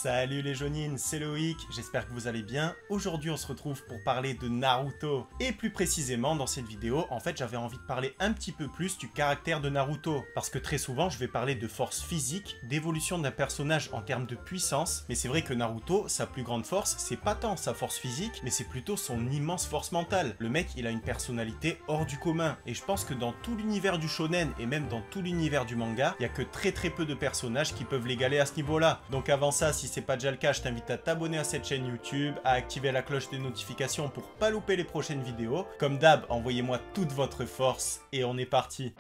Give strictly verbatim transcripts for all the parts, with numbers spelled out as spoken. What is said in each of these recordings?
Salut les jaunines, c'est Loïc, j'espère que vous allez bien. Aujourd'hui on se retrouve pour parler de Naruto. Et plus précisément dans cette vidéo, en fait j'avais envie de parler un petit peu plus du caractère de Naruto. Parce que très souvent je vais parler de force physique, d'évolution d'un personnage en termes de puissance. Mais c'est vrai que Naruto, sa plus grande force, c'est pas tant sa force physique, mais c'est plutôt son immense force mentale. Le mec il a une personnalité hors du commun. Et je pense que dans tout l'univers du shonen et même dans tout l'univers du manga, il y a que très très peu de personnages qui peuvent l'égaler à ce niveau-là. Donc avant ça, si c'est pas déjà le cas, je t'invite à t'abonner à cette chaîne YouTube, à activer la cloche des notifications pour pas louper les prochaines vidéos. Comme d'hab, envoyez-moi toute votre force et on est parti.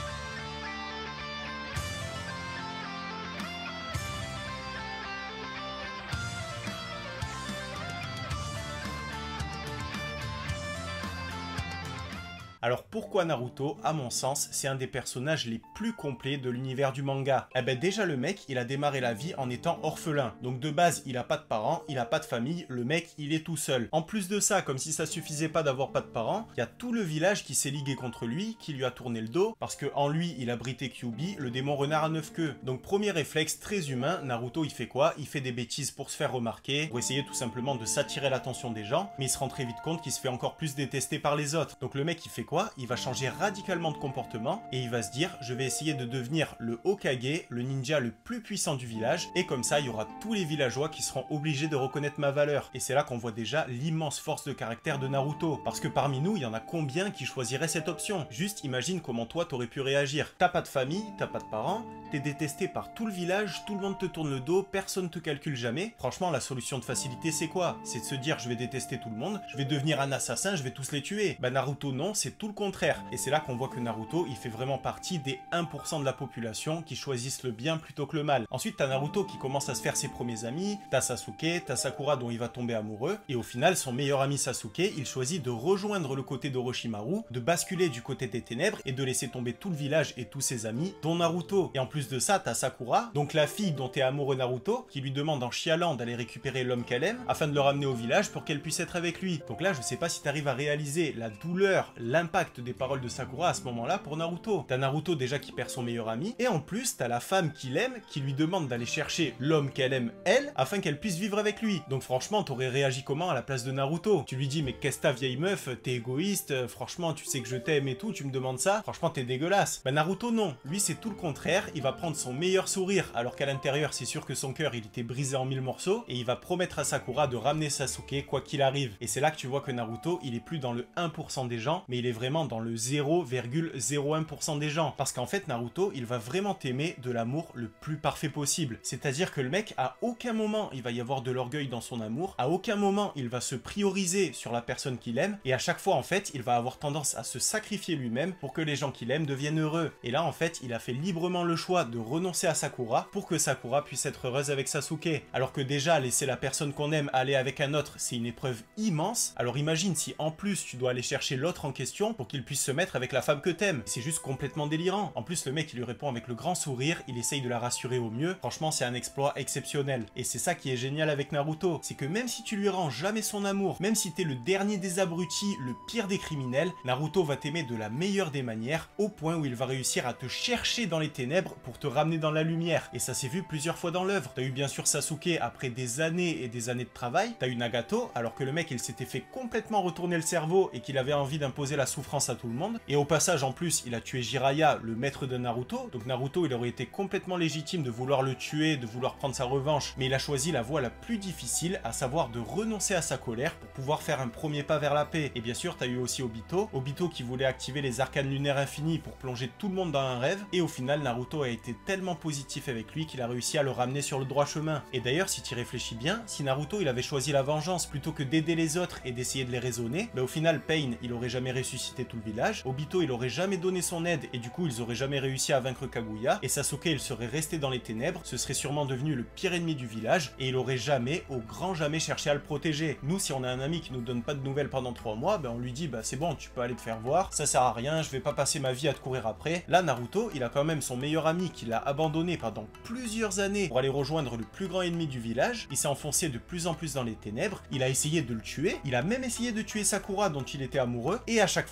Alors pourquoi Naruto, à mon sens, c'est un des personnages les plus complets de l'univers du manga? Eh ben déjà le mec, il a démarré la vie en étant orphelin. Donc de base, il a pas de parents, il a pas de famille, le mec, il est tout seul. En plus de ça, comme si ça suffisait pas d'avoir pas de parents, il y a tout le village qui s'est ligué contre lui, qui lui a tourné le dos, parce que en lui, il abritait Kyuubi, le démon renard à neuf queues. Donc premier réflexe très humain, Naruto il fait quoi? Il fait des bêtises pour se faire remarquer, pour essayer tout simplement de s'attirer l'attention des gens, mais il se rend très vite compte qu'il se fait encore plus détester par les autres. Donc le mec il fait quoi? Il va changer radicalement de comportement et il va se dire je vais essayer de devenir le Hokage, le ninja le plus puissant du village, et comme ça il y aura tous les villageois qui seront obligés de reconnaître ma valeur. Et c'est là qu'on voit déjà l'immense force de caractère de Naruto, parce que parmi nous il y en a combien qui choisiraient cette option? Juste imagine comment toi t'aurais pu réagir. T'as pas de famille, t'as pas de parents, t'es détesté par tout le village, tout le monde te tourne le dos, personne te calcule jamais. Franchement la solution de facilité c'est quoi? C'est de se dire je vais détester tout le monde, je vais devenir un assassin, je vais tous les tuer. Bah Naruto non, c'est tout le contraire. Et c'est là qu'on voit que Naruto, il fait vraiment partie des un pour cent de la population qui choisissent le bien plutôt que le mal. Ensuite, t'as Naruto qui commence à se faire ses premiers amis, t'as Sasuke, t'as Sakura dont il va tomber amoureux, et au final, son meilleur ami Sasuke, il choisit de rejoindre le côté d'Orochimaru, de basculer du côté des ténèbres et de laisser tomber tout le village et tous ses amis, dont Naruto. Et en plus de ça, t'as Sakura, donc la fille dont est amoureux Naruto, qui lui demande en chialant d'aller récupérer l'homme qu'elle aime, afin de le ramener au village pour qu'elle puisse être avec lui. Donc là, je sais pas si t'arrives à réaliser la douleur, l'impact des paroles de Sakura à ce moment-là pour Naruto. T'as Naruto déjà qui perd son meilleur ami, et en plus t'as la femme qu'il aime qui lui demande d'aller chercher l'homme qu'elle aime elle, afin qu'elle puisse vivre avec lui. Donc franchement t'aurais réagi comment à la place de Naruto? Tu lui dis mais qu'est-ce que t'as vieille meuf, t'es égoïste, franchement tu sais que je t'aime et tout, tu me demandes ça, franchement t'es dégueulasse. Bah Naruto non, lui c'est tout le contraire, il va prendre son meilleur sourire alors qu'à l'intérieur c'est sûr que son cœur il était brisé en mille morceaux, et il va promettre à Sakura de ramener Sasuke quoi qu'il arrive. Et c'est là que tu vois que Naruto il est plus dans le un pour cent des gens, mais il est vraiment dans le zéro virgule zéro un pour cent des gens. Parce qu'en fait, Naruto, il va vraiment t'aimer de l'amour le plus parfait possible. C'est-à-dire que le mec, à aucun moment, il va y avoir de l'orgueil dans son amour, à aucun moment, il va se prioriser sur la personne qu'il aime, et à chaque fois, en fait, il va avoir tendance à se sacrifier lui-même pour que les gens qu'il aime deviennent heureux. Et là, en fait, il a fait librement le choix de renoncer à Sakura pour que Sakura puisse être heureuse avec Sasuke. Alors que déjà, laisser la personne qu'on aime aller avec un autre, c'est une épreuve immense. Alors imagine si en plus, tu dois aller chercher l'autre en question pour qu'il puisse se mettre avec la femme que t'aimes. C'est juste complètement délirant. En plus, le mec, il lui répond avec le grand sourire, il essaye de la rassurer au mieux. Franchement, c'est un exploit exceptionnel. Et c'est ça qui est génial avec Naruto. C'est que même si tu lui rends jamais son amour, même si t'es le dernier des abrutis, le pire des criminels, Naruto va t'aimer de la meilleure des manières, au point où il va réussir à te chercher dans les ténèbres pour te ramener dans la lumière. Et ça s'est vu plusieurs fois dans l'œuvre. T'as eu bien sûr Sasuke après des années et des années de travail. T'as eu Nagato, alors que le mec, il s'était fait complètement retourner le cerveau et qu'il avait envie d'imposer la souffrance à tout le monde. Et au passage, en plus, il a tué Jiraiya, le maître de Naruto. Donc Naruto, il aurait été complètement légitime de vouloir le tuer, de vouloir prendre sa revanche. Mais il a choisi la voie la plus difficile, à savoir de renoncer à sa colère pour pouvoir faire un premier pas vers la paix. Et bien sûr, t'as eu aussi Obito. Obito qui voulait activer les arcanes lunaires infinis pour plonger tout le monde dans un rêve. Et au final, Naruto a été tellement positif avec lui qu'il a réussi à le ramener sur le droit chemin. Et d'ailleurs, si tu y réfléchis bien, si Naruto, il avait choisi la vengeance plutôt que d'aider les autres et d'essayer de les raisonner, bah au final, Pain, il aurait jamais ressuscité tout le village. Obito, il aurait jamais donné son aide et du coup ils auraient jamais réussi à vaincre Kaguya, et Sasuke il serait resté dans les ténèbres, ce serait sûrement devenu le pire ennemi du village et il aurait jamais, au grand jamais, cherché à le protéger. Nous, si on a un ami qui nous donne pas de nouvelles pendant trois mois, ben on lui dit bah c'est bon, tu peux aller te faire voir, ça sert à rien, je vais pas passer ma vie à te courir après. Là Naruto, il a quand même son meilleur ami qui l'a abandonné pendant plusieurs années pour aller rejoindre le plus grand ennemi du village, il s'est enfoncé de plus en plus dans les ténèbres, il a essayé de le tuer, il a même essayé de tuer Sakura dont il était amoureux, et à chaque fois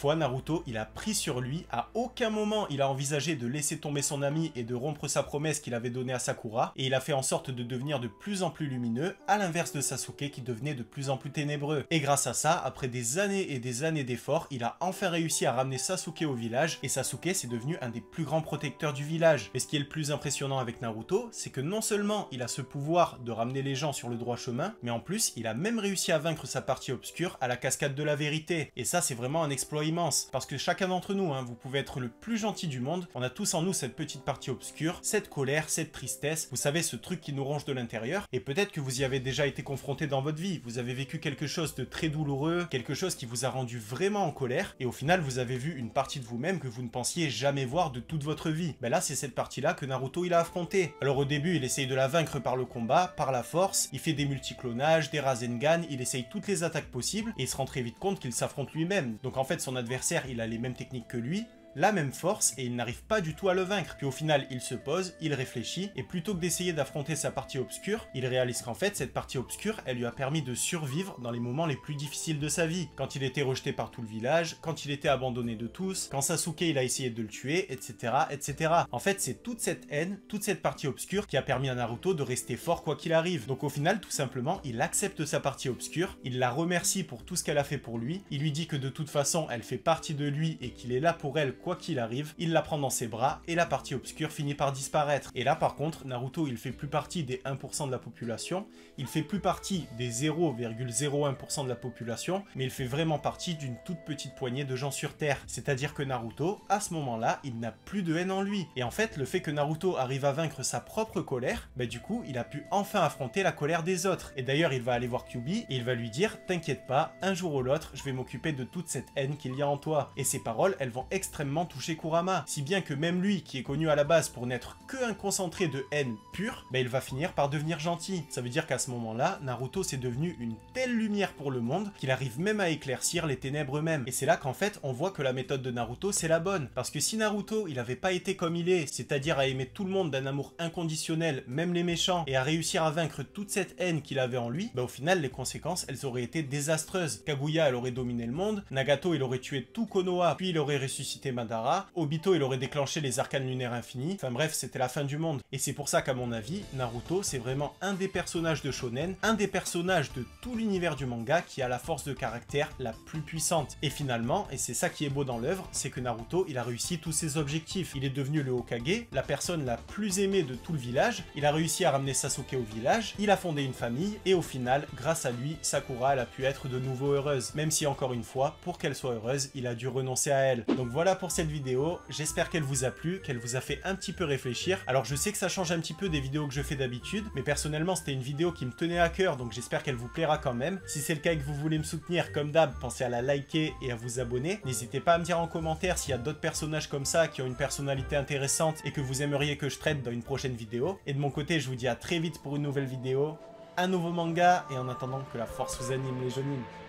fois, Naruto, il a pris sur lui, à aucun moment il a envisagé de laisser tomber son ami et de rompre sa promesse qu'il avait donnée à Sakura, et il a fait en sorte de devenir de plus en plus lumineux, à l'inverse de Sasuke qui devenait de plus en plus ténébreux. Et grâce à ça, après des années et des années d'efforts, il a enfin réussi à ramener Sasuke au village, et Sasuke c'est devenu un des plus grands protecteurs du village. Mais ce qui est le plus impressionnant avec Naruto, c'est que non seulement il a ce pouvoir de ramener les gens sur le droit chemin, mais en plus il a même réussi à vaincre sa partie obscure à la cascade de la vérité. Et ça c'est vraiment un exploit immense, parce que chacun d'entre nous, hein, vous pouvez être le plus gentil du monde, on a tous en nous cette petite partie obscure, cette colère, cette tristesse, vous savez, ce truc qui nous ronge de l'intérieur, et peut-être que vous y avez déjà été confronté dans votre vie, vous avez vécu quelque chose de très douloureux, quelque chose qui vous a rendu vraiment en colère, et au final vous avez vu une partie de vous-même que vous ne pensiez jamais voir de toute votre vie. Ben là c'est cette partie-là que Naruto il a affronté. Alors au début il essaye de la vaincre par le combat, par la force, il fait des multiclonages, des Rasengan, il essaye toutes les attaques possibles, et il se rend très vite compte qu'il s'affronte lui-même. Donc en fait son adversaire il a les mêmes techniques que lui, la même force, et il n'arrive pas du tout à le vaincre. Puis au final, il se pose, il réfléchit, et plutôt que d'essayer d'affronter sa partie obscure, il réalise qu'en fait, cette partie obscure, elle lui a permis de survivre dans les moments les plus difficiles de sa vie. Quand il était rejeté par tout le village, quand il était abandonné de tous, quand Sasuke il a essayé de le tuer, et cetera, et cetera. En fait, c'est toute cette haine, toute cette partie obscure qui a permis à Naruto de rester fort quoi qu'il arrive. Donc au final, tout simplement, il accepte sa partie obscure, il la remercie pour tout ce qu'elle a fait pour lui, il lui dit que de toute façon, elle fait partie de lui et qu'il est là pour elle quoi qu'il arrive, il la prend dans ses bras et la partie obscure finit par disparaître. Et là par contre, Naruto il fait plus partie des un pour cent de la population, il fait plus partie des zéro virgule zéro un pour cent de la population, mais il fait vraiment partie d'une toute petite poignée de gens sur Terre. C'est-à-dire que Naruto, à ce moment-là, il n'a plus de haine en lui. Et en fait, le fait que Naruto arrive à vaincre sa propre colère, bah du coup, il a pu enfin affronter la colère des autres. Et d'ailleurs, il va aller voir Kyuubi et il va lui dire « T'inquiète pas, un jour ou l'autre, je vais m'occuper de toute cette haine qu'il y a en toi. » Et ces paroles, elles vont extrêmement toucher Kurama, si bien que même lui, qui est connu à la base pour n'être que un concentré de haine pure, bah il va finir par devenir gentil. Ça veut dire qu'à ce moment-là, Naruto c'est devenu une telle lumière pour le monde qu'il arrive même à éclaircir les ténèbres eux-mêmes. Et c'est là qu'en fait, on voit que la méthode de Naruto c'est la bonne. Parce que si Naruto, il avait pas été comme il est, c'est-à-dire à aimer tout le monde d'un amour inconditionnel, même les méchants, et à réussir à vaincre toute cette haine qu'il avait en lui, bah au final, les conséquences, elles auraient été désastreuses. Kaguya, elle aurait dominé le monde, Nagato, il aurait tué tout Konoha, puis il aurait ressuscité Madara, Obito il aurait déclenché les arcanes lunaires infinis, enfin bref c'était la fin du monde. Et c'est pour ça qu'à mon avis, Naruto c'est vraiment un des personnages de shonen, un des personnages de tout l'univers du manga qui a la force de caractère la plus puissante. Et finalement, et c'est ça qui est beau dans l'œuvre, c'est que Naruto il a réussi tous ses objectifs. Il est devenu le Hokage, la personne la plus aimée de tout le village, il a réussi à ramener Sasuke au village, il a fondé une famille, et au final, grâce à lui, Sakura elle a pu être de nouveau heureuse. Même si encore une fois, pour qu'elle soit heureuse, il a dû renoncer à elle. Donc voilà pour cette vidéo. J'espère qu'elle vous a plu, qu'elle vous a fait un petit peu réfléchir. Alors je sais que ça change un petit peu des vidéos que je fais d'habitude, mais personnellement c'était une vidéo qui me tenait à cœur, donc j'espère qu'elle vous plaira quand même. Si c'est le cas et que vous voulez me soutenir, comme d'hab, pensez à la liker et à vous abonner. N'hésitez pas à me dire en commentaire s'il y a d'autres personnages comme ça qui ont une personnalité intéressante et que vous aimeriez que je traite dans une prochaine vidéo. Et de mon côté, je vous dis à très vite pour une nouvelle vidéo, un nouveau manga, et en attendant que la force vous anime les jeunes.